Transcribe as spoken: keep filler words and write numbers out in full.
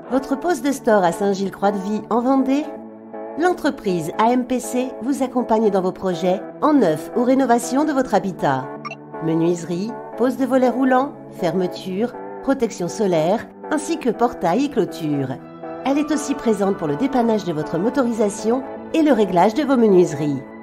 Votre poste de store à Saint-Gilles-Croix-de-Vie en Vendée? L'entreprise A M P C vous accompagne dans vos projets en neuf ou rénovation de votre habitat. Menuiserie, pose de volets roulants, fermeture, protection solaire, ainsi que portail et clôture. Elle est aussi présente pour le dépannage de votre motorisation et le réglage de vos menuiseries.